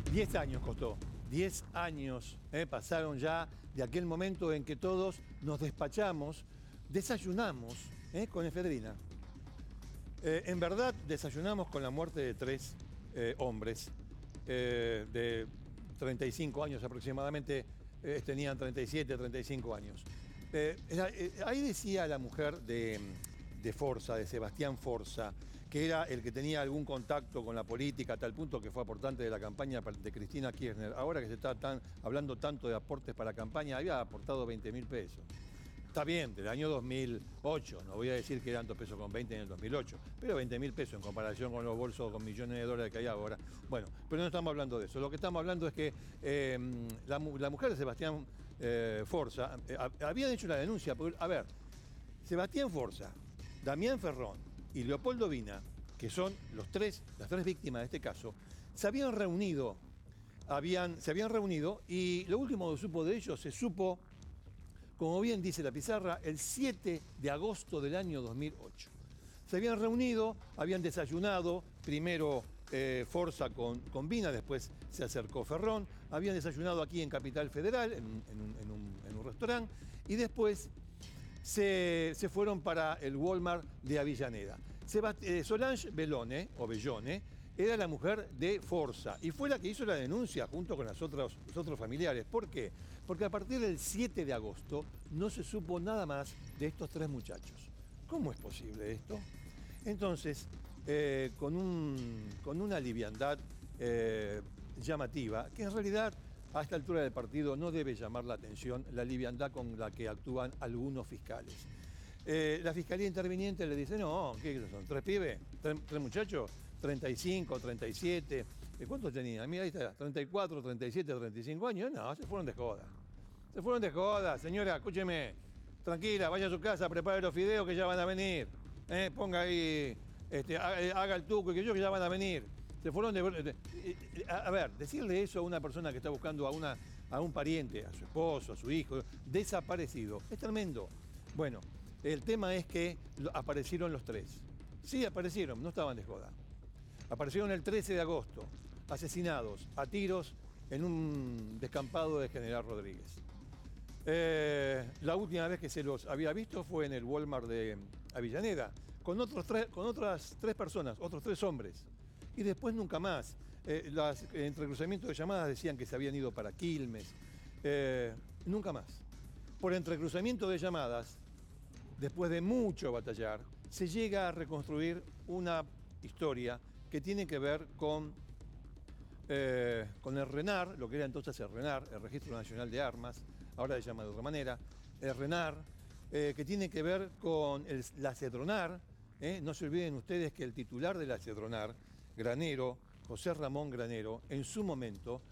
10 años costó. 10 años pasaron ya de aquel momento en que todos nos despachamos, desayunamos con efedrina. En verdad, desayunamos con la muerte de 3 hombres de 35 años aproximadamente, tenían 37, 35 años. Ahí decía la mujer de Forza, de Sebastián Forza, que era el que tenía algún contacto con la política, a tal punto que fue aportante de la campaña de Cristina Kirchner. Ahora que se está hablando tanto de aportes para campaña, había aportado 20.000 pesos. Está bien, del año 2008, no voy a decir que eran 2 pesos con 20 en el 2008, pero 20.000 pesos en comparación con los bolsos con millones de dólares que hay ahora. Bueno, pero no estamos hablando de eso. Lo que estamos hablando es que la mujer de Sebastián Forza habían hecho una denuncia. Porque, a ver, Sebastián Forza, Damián Ferrón y Leopoldo Vina, que son las tres víctimas de este caso, se habían reunido y lo último que supo de ellos se supo, como bien dice la pizarra, el 7 de agosto del año 2008. Se habían reunido, habían desayunado, primero Forza con Vina, después se acercó Ferrón, habían desayunado aquí en Capital Federal, en un restaurante, y después se fueron para el Walmart de Avellaneda. Solange Bellone, era la mujer de Forza y fue la que hizo la denuncia junto con los otros familiares. ¿Por qué? Porque a partir del 7 de agosto no se supo nada más de estos 3 muchachos. ¿Cómo es posible esto? Entonces, con una liviandad llamativa, que en realidad a esta altura del partido no debe llamar la atención la liviandad con la que actúan algunos fiscales. La fiscalía interviniente le dice, no, ¿qué son? ¿3 pibes? ¿3 muchachos? 35, 37. ¿Cuántos tenían? Mira, ahí está, 34, 37, 35 años. No, se fueron de joda. Se fueron de joda, señora, escúcheme. Tranquila, vaya a su casa, prepare los fideos que ya van a venir. Ponga ahí, haga el tuco y que ya van a venir. Se fueron de... A ver, decirle eso a una persona que está buscando a un pariente, a su esposo, a su hijo, desaparecido, es tremendo. Bueno, el tema es que aparecieron los 3. Sí, aparecieron, no estaban de joda. Aparecieron el 13 de agosto, asesinados a tiros en un descampado de General Rodríguez. La última vez que se los había visto fue en el Walmart de Avellaneda, con otras 3 personas, otros 3 hombres. Y después nunca más. Los entrecruzamientos de llamadas decían que se habían ido para Quilmes. Nunca más. Por entrecruzamiento de llamadas, después de mucho batallar, se llega a reconstruir una historia que tiene que ver con el RENAR, lo que era entonces el RENAR, el Registro Nacional de Armas, ahora se llama de otra manera, el RENAR, que tiene que ver con la CEDRONAR. No se olviden ustedes que el titular de la CEDRONAR, Granero, José Ramón Granero, en su momento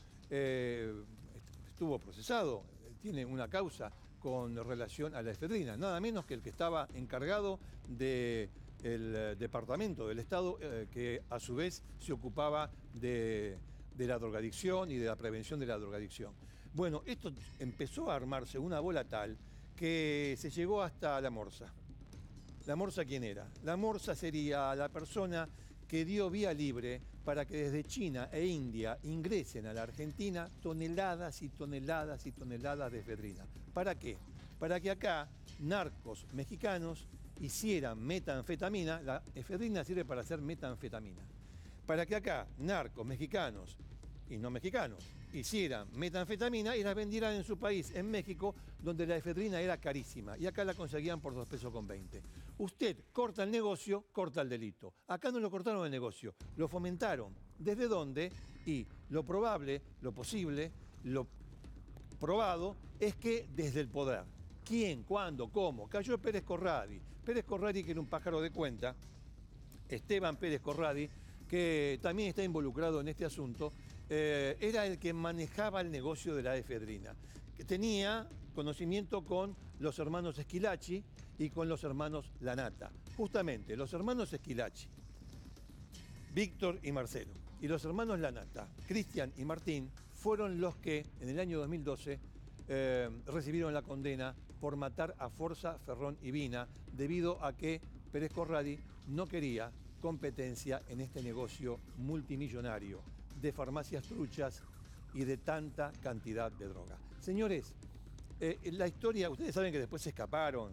estuvo procesado, tiene una causa con relación a la efedrina, nada menos que el que estaba encargado del departamento del Estado, que a su vez se ocupaba de la drogadicción y de la prevención de la drogadicción. Bueno, esto empezó a armarse una bola tal que se llegó hasta la Morsa. ¿La Morsa quién era? La Morsa sería la persona que dio vía libre para que desde China e India ingresen a la Argentina toneladas y toneladas y toneladas de efedrina. ¿Para qué? Para que acá narcos mexicanos hicieran metanfetamina. La efedrina sirve para hacer metanfetamina. Para que acá narcos mexicanos y no mexicanos hicieran metanfetamina y las vendieran en su país, en México, donde la efedrina era carísima y acá la conseguían por 2 pesos con 20. Usted corta el negocio, corta el delito. Acá no lo cortaron el negocio, lo fomentaron. ¿Desde dónde? Y lo probable, lo posible, lo probado es que desde el poder. ¿Quién? ¿Cuándo? ¿Cómo? Cayó Pérez Corradi. Pérez Corradi, que era un pájaro de cuenta, Esteban Pérez Corradi, que también está involucrado en este asunto, era el que manejaba el negocio de la efedrina, que tenía conocimiento con los hermanos Esquilachi y con los hermanos Lanata. Justamente, los hermanos Esquilachi, Víctor y Marcelo, y los hermanos Lanata, Cristian y Martín, fueron los que en el año 2012 recibieron la condena por matar a Forza, Ferrón y Vina, debido a que Pérez Corradi no quería competencia en este negocio multimillonario de farmacias truchas y de tanta cantidad de droga. Señores, la historia, ustedes saben que después se escaparon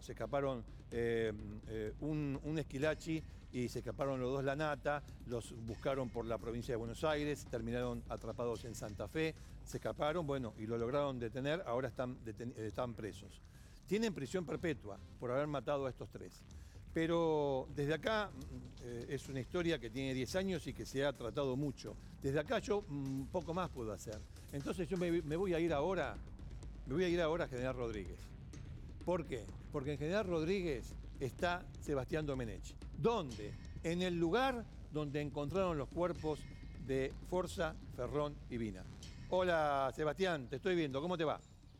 un esquilachi y se escaparon los dos Lanata, los buscaron por la provincia de Buenos Aires, terminaron atrapados en Santa Fe, se escaparon, bueno, y lo lograron detener, ahora están presos. Tienen prisión perpetua por haber matado a estos tres. Pero desde acá es una historia que tiene 10 años y que se ha tratado mucho. Desde acá yo poco más puedo hacer. Entonces yo me voy a ir ahora a General Rodríguez. ¿Por qué? Porque en General Rodríguez está Sebastián Domenech. ¿Dónde? En el lugar donde encontraron los cuerpos de Forza, Ferrón y Vina. Hola Sebastián, te estoy viendo, ¿cómo te va?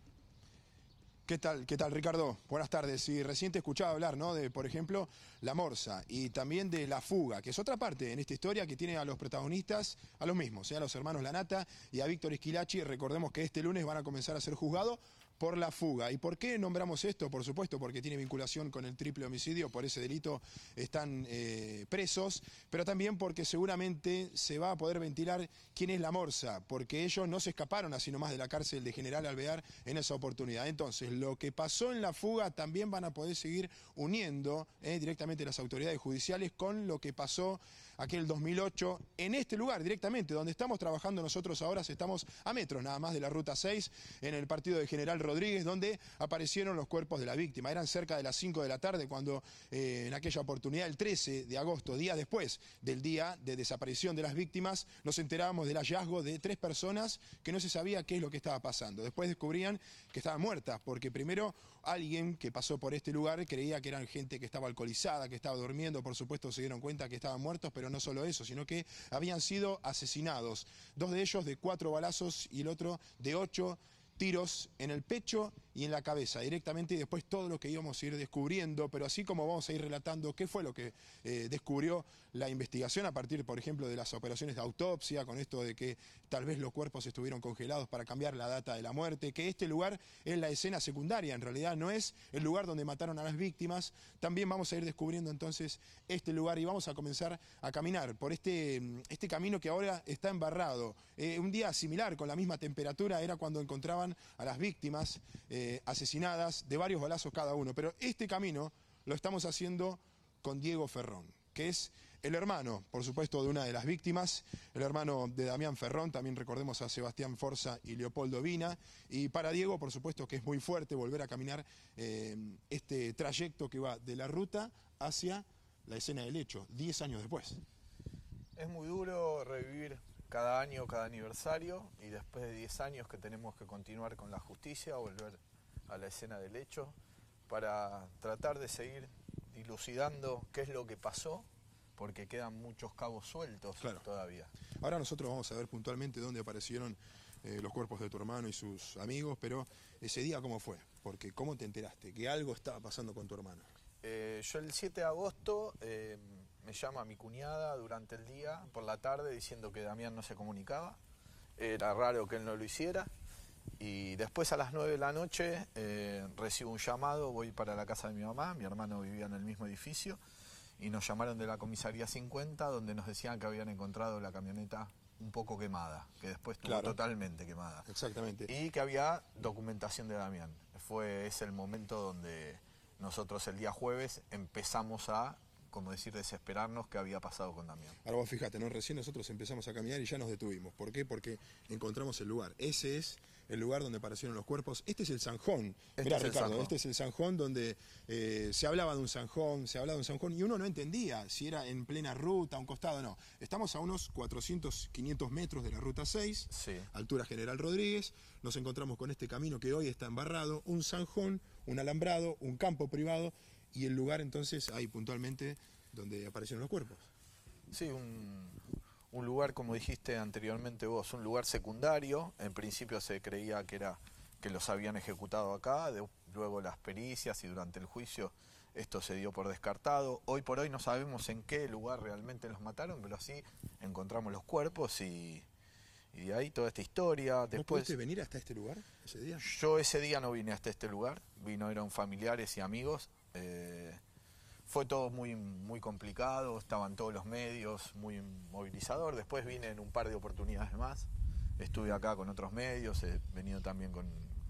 ¿Qué tal, Ricardo? Buenas tardes. Y recién te escuchaba hablar, ¿no?, de, por ejemplo, la morsa y también de la fuga, que es otra parte en esta historia que tiene a los protagonistas, a los mismos, a los hermanos Lanata y a Víctor Esquilachi. Recordemos que este lunes van a comenzar a ser juzgados por la fuga. ¿Y por qué nombramos esto? Por supuesto, porque tiene vinculación con el triple homicidio, por ese delito están presos, pero también porque seguramente se va a poder ventilar quién es la morsa, porque ellos no se escaparon así nomás de la cárcel de General Alvear en esa oportunidad. Entonces, lo que pasó en la fuga también van a poder seguir uniendo directamente las autoridades judiciales con lo que pasó aquel 2008 en este lugar directamente, donde estamos trabajando nosotros ahora. Estamos a metros nada más de la Ruta 6, en el partido de General Rodríguez, donde aparecieron los cuerpos de la víctima. Eran cerca de las 5 de la tarde cuando en aquella oportunidad, el 13 de agosto, día después del día de desaparición de las víctimas, nos enterábamos del hallazgo de 3 personas que no se sabía qué es lo que estaba pasando. Después descubrían que estaban muertas, porque primero alguien que pasó por este lugar creía que eran gente que estaba alcoholizada, que estaba durmiendo. Por supuesto se dieron cuenta que estaban muertos, pero no solo eso, sino que habían sido asesinados. 2 de ellos de 4 balazos y el otro de 8 tiros en el pecho y en la cabeza directamente, y después todo lo que íbamos a ir descubriendo, pero así como vamos a ir relatando qué fue lo que descubrió la investigación a partir, por ejemplo, de las operaciones de autopsia, con esto de que tal vez los cuerpos estuvieron congelados para cambiar la data de la muerte, que este lugar es la escena secundaria, en realidad no es el lugar donde mataron a las víctimas. También vamos a ir descubriendo entonces este lugar y vamos a comenzar a caminar por este camino que ahora está embarrado. Un día similar, con la misma temperatura, era cuando encontraban a las víctimas asesinadas de varios balazos cada uno. Pero este camino lo estamos haciendo con Diego Ferrón, que es el hermano, por supuesto, de una de las víctimas, el hermano de Damián Ferrón. También recordemos a Sebastián Forza y Leopoldo Vina. Y para Diego, por supuesto, que es muy fuerte volver a caminar este trayecto que va de la ruta hacia la escena del hecho, 10 años después. Es muy duro revivir cada año, cada aniversario, y después de 10 años que tenemos que continuar con la justicia, volver a la escena del hecho para tratar de seguir dilucidando qué es lo que pasó, porque quedan muchos cabos sueltos todavía. Ahora nosotros vamos a ver puntualmente dónde aparecieron los cuerpos de tu hermano y sus amigos, pero ese día, ¿cómo fue? Porque ¿cómo te enteraste que algo estaba pasando con tu hermano? Yo el 7 de agosto me llama mi cuñada durante el día, por la tarde, diciendo que Damián no se comunicaba. Era raro que él no lo hiciera. Y después a las 9 de la noche recibo un llamado, voy para la casa de mi mamá, mi hermano vivía en el mismo edificio, y nos llamaron de la comisaría 50, donde nos decían que habían encontrado la camioneta un poco quemada, que después estuvo totalmente quemada. Exactamente. Y que había documentación de Damián. Es el momento donde nosotros el día jueves empezamos a, como decir, desesperarnos qué había pasado con Damián. Ahora vos fíjate, ¿no? Recién nosotros empezamos a caminar y ya nos detuvimos. ¿Por qué? Porque encontramos el lugar. Ese es el lugar donde aparecieron los cuerpos. Este es el zanjón. Mirá, Ricardo, este es el zanjón donde se hablaba de un zanjón, y uno no entendía si era en plena ruta, a un costado, no. Estamos a unos 400, 500 metros de la Ruta 6, altura General Rodríguez. Nos encontramos con este camino que hoy está embarrado, un zanjón, un alambrado, un campo privado, y el lugar entonces ahí puntualmente donde aparecieron los cuerpos. Sí, un lugar, como dijiste anteriormente vos, un lugar secundario. En principio se creía que los habían ejecutado acá, luego las pericias y durante el juicio esto se dio por descartado. Hoy por hoy no sabemos en qué lugar realmente los mataron, pero sí encontramos los cuerpos y de ahí toda esta historia. Después, ¿no pudiste venir hasta este lugar ese día? Yo ese día no vine hasta este lugar, eran familiares y amigos, Fue todo muy complicado, estaban todos los medios, muy movilizador. Después vine en un par de oportunidades más. Estuve acá con otros medios, he venido también con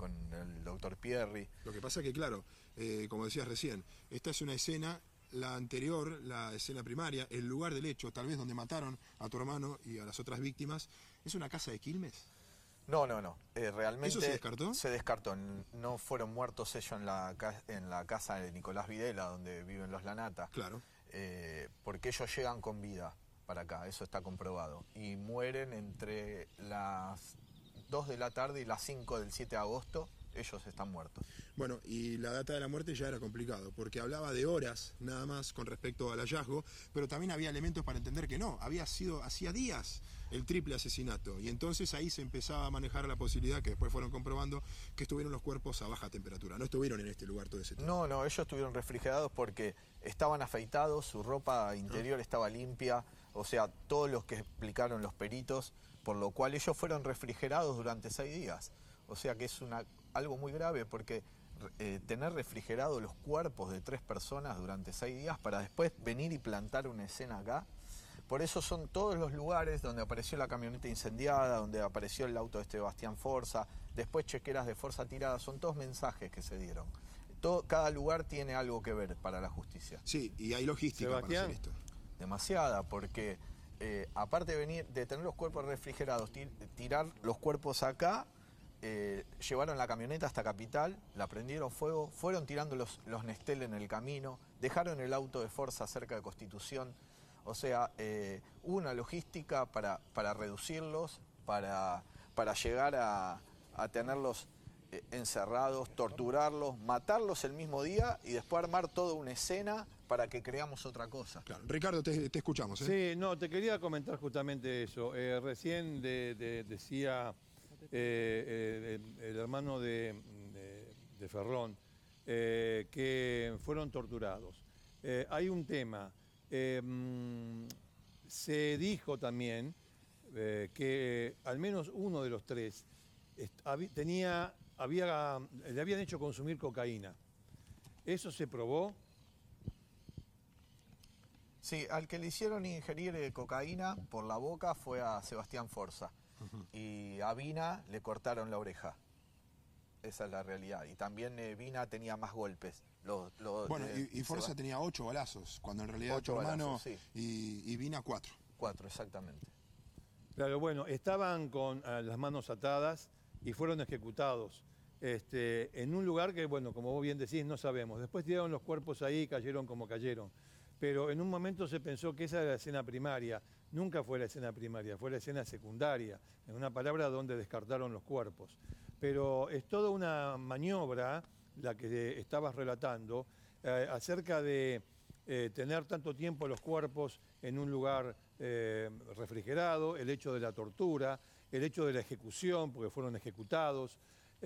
el doctor Pierri. Lo que pasa que, claro, como decías recién, esta es una escena, la anterior, la escena primaria, el lugar del hecho, tal vez donde mataron a tu hermano y a las otras víctimas, ¿es una casa de Quilmes? No. Realmente ¿Eso se descartó? Se descartó. No fueron muertos ellos en la casa de Nicolás Videla, donde viven los Lanata. Claro. Porque ellos llegan con vida para acá, eso está comprobado. Y mueren entre las 2 de la tarde y las 5 del 7 de agosto, ellos están muertos. Bueno, y la data de la muerte ya era complicado, porque hablaba de horas nada más con respecto al hallazgo, pero también había elementos para entender que no, había sido hacía días el triple asesinato, y entonces ahí se empezaba a manejar la posibilidad, que después fueron comprobando, que estuvieron los cuerpos a baja temperatura, no estuvieron en este lugar todo ese tiempo. No, ellos estuvieron refrigerados porque estaban afeitados, su ropa interior estaba limpia, o sea, todos los que explicaron los peritos, por lo cual ellos fueron refrigerados durante 6 días. O sea que es algo muy grave porque tener refrigerados los cuerpos de 3 personas durante 6 días para después venir y plantar una escena acá. Por eso son todos los lugares donde apareció la camioneta incendiada, donde apareció el auto de Sebastián Forza, después chequeras de Forza tiradas, son todos mensajes que se dieron. Cada lugar tiene algo que ver para la justicia. Sí, y hay logística Sebastián, para hacer esto. Demasiada, porque aparte de tener los cuerpos refrigerados, tirar los cuerpos acá, llevaron la camioneta hasta Capital, la prendieron fuego, fueron tirando los Nestel en el camino, dejaron el auto de Forza cerca de Constitución. O sea, hubo una logística para reducirlos, para llegar a tenerlos encerrados, torturarlos, matarlos el mismo día y después armar toda una escena para que creamos otra cosa. Claro. Ricardo, te escuchamos. Sí, no, te quería comentar justamente eso. Recién decía el hermano de Ferrón que fueron torturados. Hay un tema. Se dijo también que al menos uno de los 3 le habían hecho consumir cocaína. ¿Eso se probó? Sí, al que le hicieron ingerir cocaína por la boca fue a Sebastián Forza. Y a Vina le cortaron la oreja. Esa es la realidad. Y también Vina tenía más golpes. Bueno, y Forza tenía 8 balazos, cuando en realidad 8 tu hermano balazos, sí. y Vina 4. 4, exactamente. Claro, bueno, estaban con las manos atadas y fueron ejecutados en un lugar que, bueno, como vos bien decís, no sabemos. Después tiraron los cuerpos ahí, cayeron como cayeron. Pero en un momento se pensó que esa era la escena primaria. Nunca fue la escena primaria, fue la escena secundaria, en una palabra donde descartaron los cuerpos. Pero es toda una maniobra, la que estabas relatando, acerca de tener tanto tiempo los cuerpos en un lugar refrigerado, el hecho de la tortura, el hecho de la ejecución, porque fueron ejecutados.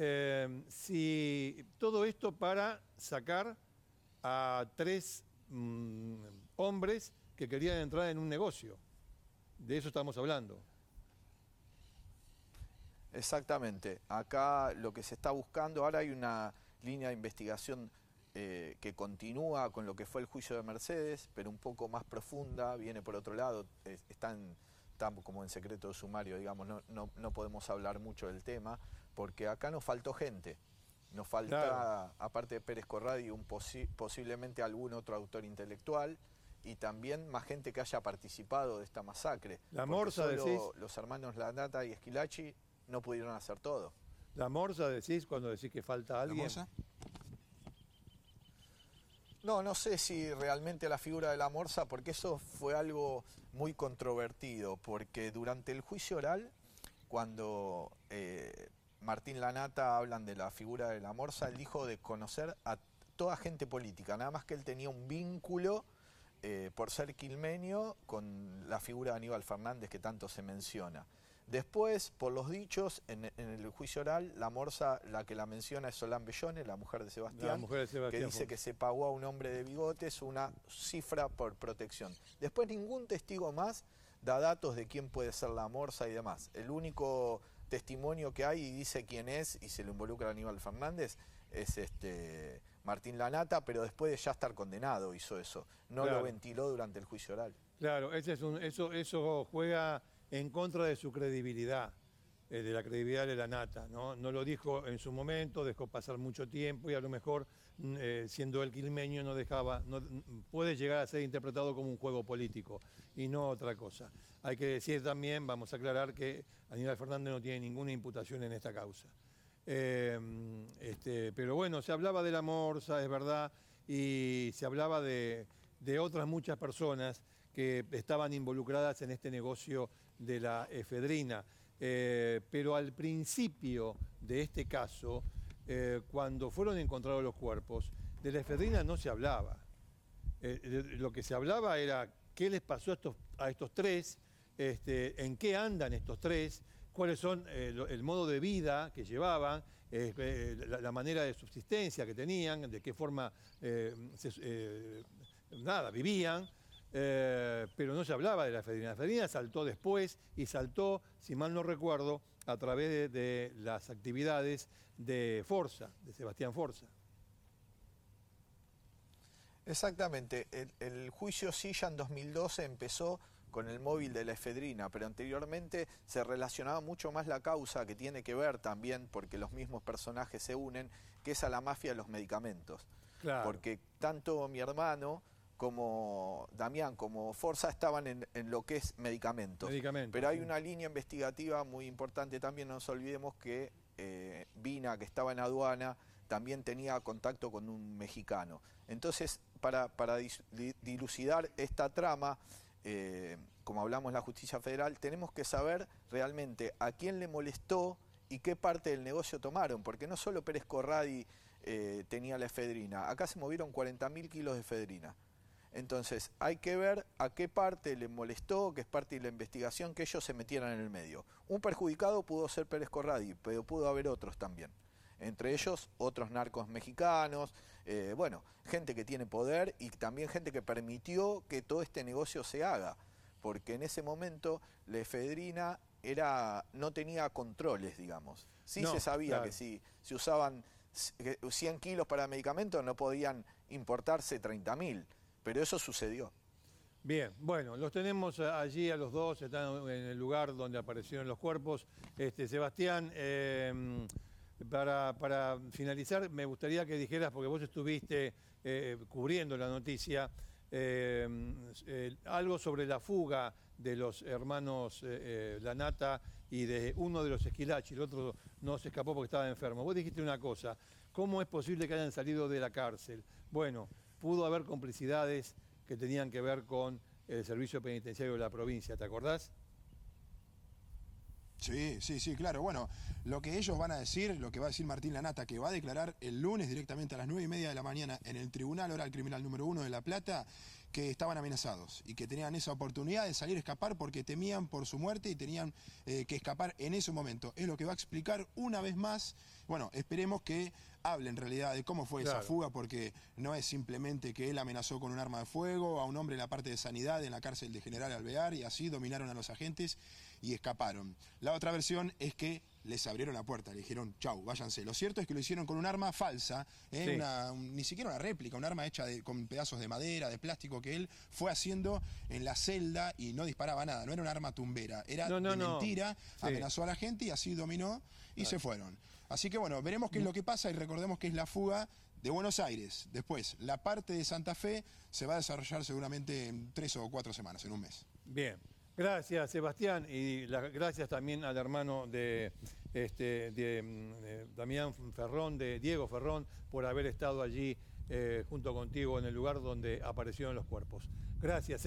Si todo esto para sacar a 3 hombres que querían entrar en un negocio. De eso estamos hablando. Exactamente. Acá lo que se está buscando, ahora hay una línea de investigación que continúa con lo que fue el juicio de Mercedes, pero un poco más profunda, viene por otro lado, está como en secreto de sumario, digamos, no podemos hablar mucho del tema, porque acá nos faltó gente. Nos falta, claro, aparte de Pérez Corradi, posiblemente algún otro autor intelectual y también más gente que haya participado de esta masacre. La Morsa, decís. Los hermanos Lanata y Esquilachi no pudieron hacer todo. ¿La Morsa decís cuando decís que falta alguien? ¿La Morsa? No sé si realmente la figura de la Morsa, porque eso fue algo muy controvertido, porque durante el juicio oral, cuando Martín Lanata hablan de la figura de la Morsa, él dijo de conocer a toda gente política, nada más que él tenía un vínculo por ser quilmenio con la figura de Aníbal Fernández que tanto se menciona. Después, por los dichos, en el juicio oral, la Morsa, la que la menciona es Solán Bellone, la mujer de Sebastián, que dice que se pagó a un hombre de bigotes una cifra por protección. Después ningún testigo más da datos de quién puede ser la Morsa y demás. El único testimonio que hay y dice quién es y se lo involucra a Aníbal Fernández es Martín Lanata, pero después de ya estar condenado hizo eso. No Claro. lo ventiló durante el juicio oral. Claro, eso juega en contra de su credibilidad, de la credibilidad de Lanata, ¿no? No lo dijo en su momento, dejó pasar mucho tiempo y a lo mejor, siendo el quilmeño, puede llegar a ser interpretado como un juego político y no otra cosa. Hay que decir también, vamos a aclarar, que Aníbal Fernández no tiene ninguna imputación en esta causa. Pero bueno, se hablaba de la Morsa, es verdad, y se hablaba de otras muchas personas que estaban involucradas en este negocio de la efedrina. Pero al principio de este caso, cuando fueron encontrados los cuerpos, de la efedrina no se hablaba. Lo que se hablaba era qué les pasó a estos tres, en qué andan estos tres, cuáles son el modo de vida que llevaban, la manera de subsistencia que tenían, de qué forma vivían. Pero no se hablaba de la efedrina. La efedrina saltó después y saltó, si mal no recuerdo, a través de las actividades de Forza, de Sebastián Forza. Exactamente. El juicio Silla en 2012 empezó con el móvil de la efedrina, pero anteriormente se relacionaba mucho más la causa, que tiene que ver también, porque los mismos personajes se unen, que es a la mafia de los medicamentos. Claro. Porque tanto mi hermano como Damián, como Forza, estaban en lo que es medicamentos. Pero hay una línea investigativa muy importante también, no nos olvidemos que Vina, que estaba en aduana, también tenía contacto con un mexicano. Entonces, para dilucidar esta trama, como hablamos en la justicia federal, tenemos que saber realmente a quién le molestó y qué parte del negocio tomaron, porque no solo Pérez Corradi tenía la efedrina, acá se movieron 40.000 kilos de efedrina. Entonces hay que ver a qué parte le molestó, que es parte de la investigación, que ellos se metieran en el medio. Un perjudicado pudo ser Pérez Corradi, pero pudo haber otros también. Entre ellos otros narcos mexicanos, bueno, gente que tiene poder y también gente que permitió que todo este negocio se haga. Porque en ese momento la efedrina no tenía controles, digamos. Sí, no, se sabía, claro, que si se usaban 100 kilos para medicamentos no podían importarse 30.000. Pero eso sucedió. Bien, bueno, los tenemos allí a los dos, están en el lugar donde aparecieron los cuerpos. Sebastián, para finalizar, me gustaría que dijeras, porque vos estuviste cubriendo la noticia, algo sobre la fuga de los hermanos Lanata y de uno de los Esquilachi, el otro no se escapó porque estaba enfermo. Vos dijiste una cosa, ¿cómo es posible que hayan salido de la cárcel? Bueno, pudo haber complicidades que tenían que ver con el servicio penitenciario de la provincia, ¿te acordás? Sí, claro. Bueno, lo que ellos van a decir, lo que va a decir Martín Lanata, que va a declarar el lunes directamente a las 9:30 de la mañana en el Tribunal Oral Criminal número 1 de La Plata, que estaban amenazados y que tenían esa oportunidad de salir a escapar porque temían por su muerte y tenían que escapar en ese momento. Es lo que va a explicar una vez más. Bueno, esperemos que hable en realidad de cómo fue esa fuga, porque no es simplemente que él amenazó con un arma de fuego a un hombre en la parte de sanidad en la cárcel de General Alvear y así dominaron a los agentes y escaparon. La otra versión es que les abrieron la puerta, le dijeron chau, váyanse. Lo cierto es que lo hicieron con un arma falsa, sí, ni siquiera una réplica, un arma hecha con pedazos de madera, de plástico, que él fue haciendo en la celda y no disparaba nada, no era un arma tumbera, era de mentira, sí, amenazó a la gente y así dominó y se fueron. Así que bueno, veremos qué es lo que pasa y recordemos que es la fuga de Buenos Aires. Después, la parte de Santa Fe se va a desarrollar seguramente en 3 o 4 semanas, en un mes. Bien. Gracias, Sebastián, y gracias también al hermano de Damián Ferrón, de Diego Ferrón, por haber estado allí junto contigo en el lugar donde aparecieron los cuerpos. Gracias.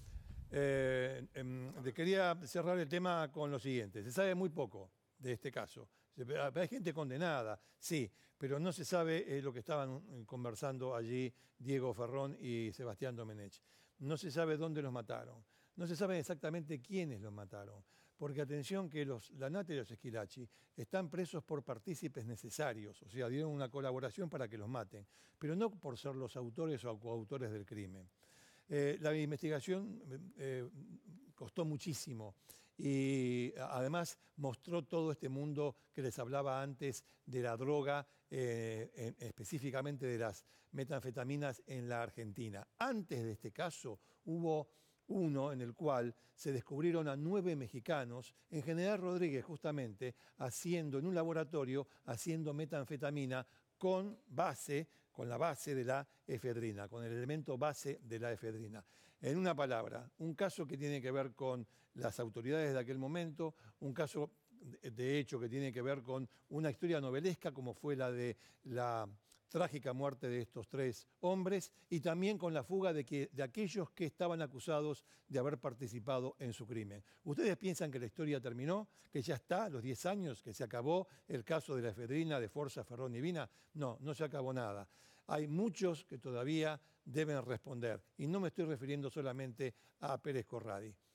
Quería cerrar el tema con lo siguiente. Se sabe muy poco de este caso. Hay gente condenada, sí, pero no se sabe lo que estaban conversando allí Diego Ferrón y Sebastián Domenech. No se sabe dónde los mataron. No se sabe exactamente quiénes los mataron, porque atención que los Lanata y los Esquilachi están presos por partícipes necesarios, o sea, dieron una colaboración para que los maten, pero no por ser los autores o coautores del crimen. La investigación costó muchísimo y además mostró todo este mundo que les hablaba antes de la droga, específicamente de las metanfetaminas en la Argentina. Antes de este caso hubo uno en el cual se descubrieron a 9 mexicanos, en General Rodríguez justamente, en un laboratorio, haciendo metanfetamina con la base de la efedrina, con el elemento base de la efedrina. En una palabra, un caso que tiene que ver con las autoridades de aquel momento, un caso de hecho que tiene que ver con una historia novelesca como fue la de la trágica muerte de estos 3 hombres y también con la fuga de aquellos que estaban acusados de haber participado en su crimen. ¿Ustedes piensan que la historia terminó? ¿Que ya está, los 10 años, que se acabó el caso de la efedrina, de Forza, Ferrón y Vina? No, no se acabó nada. Hay muchos que todavía deben responder y no me estoy refiriendo solamente a Pérez Corradi.